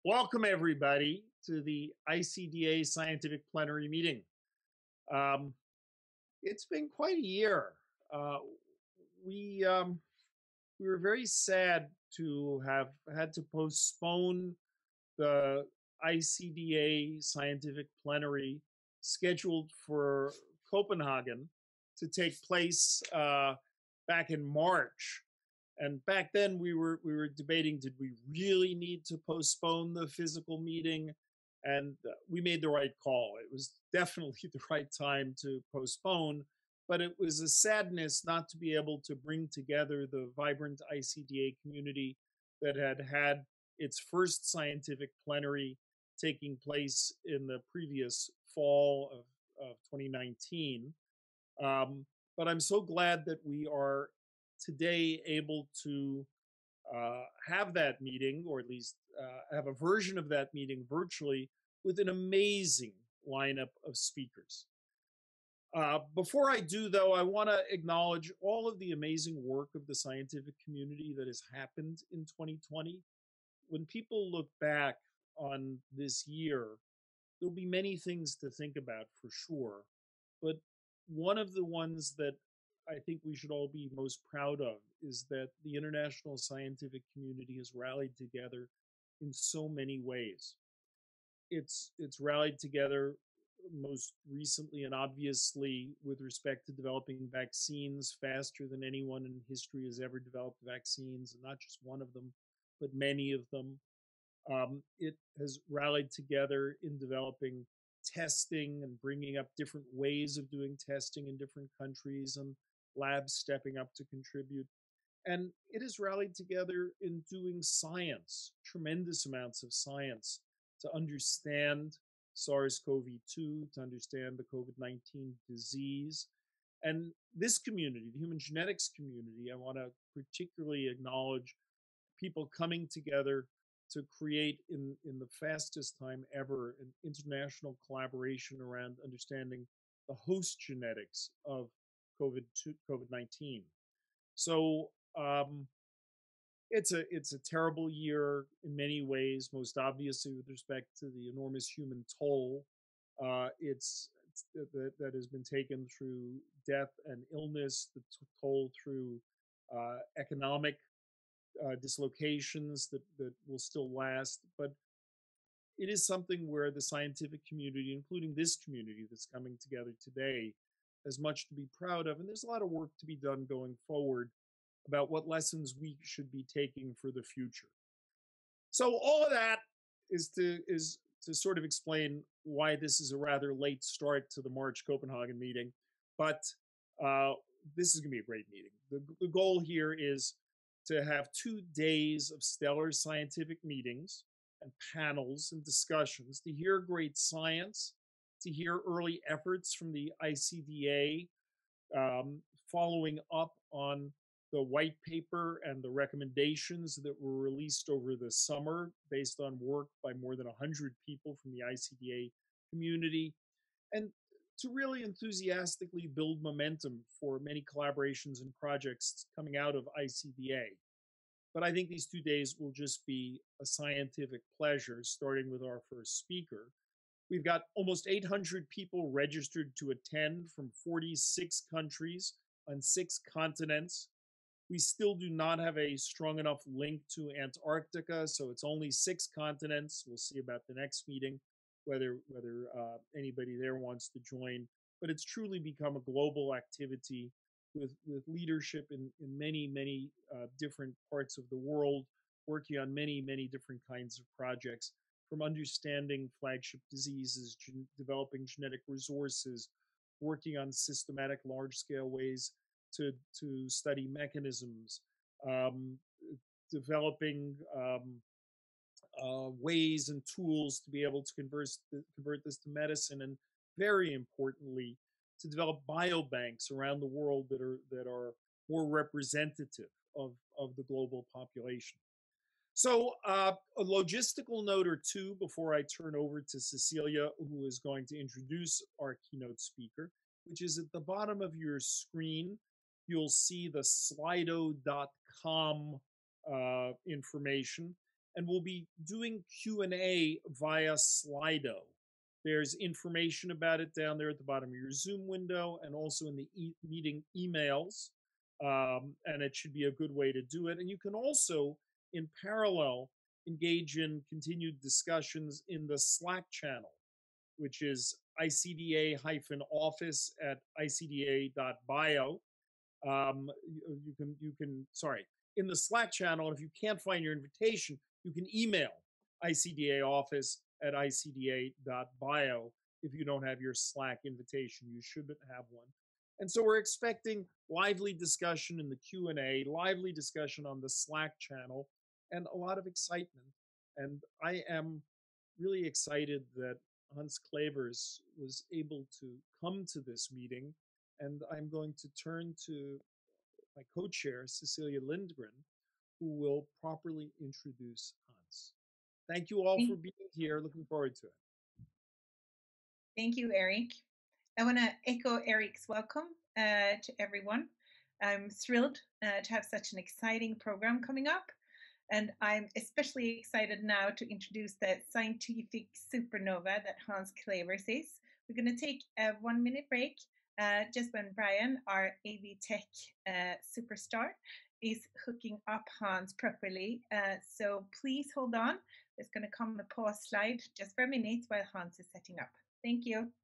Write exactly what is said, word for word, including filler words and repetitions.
Welcome, everybody, to the I C D A Scientific Plenary meeting. Um, it's been quite a year. Uh, we um, we were very sad to have had to postpone the I C D A Scientific Plenary scheduled for Copenhagen to take place uh, back in March. And back then we were we were debating, did we really need to postpone the physical meeting? And uh, we made the right call. It was definitely the right time to postpone, but it was a sadness not to be able to bring together the vibrant I C D A community that had had its first scientific plenary taking place in the previous fall of, of twenty nineteen. Um, but I'm so glad that we are today able to uh, have that meeting, or at least uh, have a version of that meeting virtually, with an amazing lineup of speakers. Uh, before I do, though, I want to acknowledge all of the amazing work of the scientific community that has happened in twenty twenty. When people look back on this year, there'll be many things to think about for sure. But one of the ones that I think we should all be most proud of is that the international scientific community has rallied together in so many ways. It's it's rallied together most recently and obviously with respect to developing vaccines faster than anyone in history has ever developed vaccines, and not just one of them, but many of them. Um, it has rallied together in developing testing and bringing up different ways of doing testing in different countries, and labs stepping up to contribute. And it has rallied together in doing science, tremendous amounts of science, to understand SARS-CoV two, to understand the COVID nineteen disease. And this community, the human genetics community, I want to particularly acknowledge people coming together to create in, in the fastest time ever an international collaboration around understanding the host genetics of COVID nineteen. So um, it's a it's a terrible year in many ways. Most obviously, with respect to the enormous human toll, uh, it's, it's that, that has been taken through death and illness, the t- toll through uh, economic uh, dislocations that, that will still last. But it is something where the scientific community, including this community that's coming together today, has much to be proud of. And there's a lot of work to be done going forward about what lessons we should be taking for the future. So all of that is to is to sort of explain why this is a rather late start to the March Copenhagen meeting. But uh, this is going to be a great meeting. The, the goal here is to have two days of stellar scientific meetings and panels and discussions, to hear great science, to hear early efforts from the I C D A, um, following up on the white paper and the recommendations that were released over the summer based on work by more than one hundred people from the I C D A community, and to really enthusiastically build momentum for many collaborations and projects coming out of I C D A. But I think these two days will just be a scientific pleasure, starting with our first speaker. We've got almost eight hundred people registered to attend from forty-six countries on six continents. We still do not have a strong enough link to Antarctica, so it's only six continents. We'll see about the next meeting whether whether uh, anybody there wants to join. But it's truly become a global activity with with leadership in in many many uh, different parts of the world, working on many many different kinds of projects, from understanding flagship diseases, gen- developing genetic resources, working on systematic large scale ways to to study mechanisms, um, developing um, uh, ways and tools to be able to convert convert this to medicine, and very importantly, to develop biobanks around the world that are that are more representative of of the global population. So, uh, a logistical note or two before I turn over to Cecilia, who is going to introduce our keynote speaker, which is at the bottom of your screen. You'll see the slido dot com uh, information. and we'll be doing Q and A via Slido. There's information about it down there at the bottom of your Zoom window and also in the e- meeting emails. Um, and it should be a good way to do it. And you can also, in parallel, engage in continued discussions in the Slack channel, which is I C D A office at I C D A dot bio. Um, you, you can, you can, sorry, in the Slack channel, and if you can't find your invitation, you can email I C D A office at I C D A dot bio. If you don't have your Slack invitation, you should have one. And so we're expecting lively discussion in the Q and A, lively discussion on the Slack channel, and a lot of excitement. And I am really excited that Hans Klevers was able to come to this meeting. And I'm going to turn to my co-chair, Cecilia Lindgren, who will properly introduce Hans. Thank you all for being here. Looking forward to it. Thank you, Eric. I want to echo Eric's welcome uh, to everyone. I'm thrilled uh, to have such an exciting program coming up. And I'm especially excited now to introduce the scientific supernova that Hans Klevers is. We're going to take a one minute break uh, just when Brian, our A V Tech uh, superstar, is hooking up Hans properly. Uh, so please hold on. There's going to come a pause slide just for a minute while Hans is setting up. Thank you.